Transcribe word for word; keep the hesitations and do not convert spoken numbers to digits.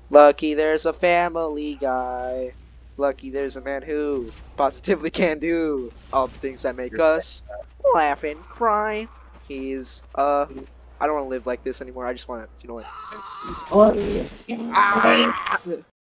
Lucky there's a family guy. Lucky there's a man who positively can do all the things that make us laugh and cry. He's, uh, I don't want to live like this anymore. I just want to, you know what? Oh, yeah. Ah!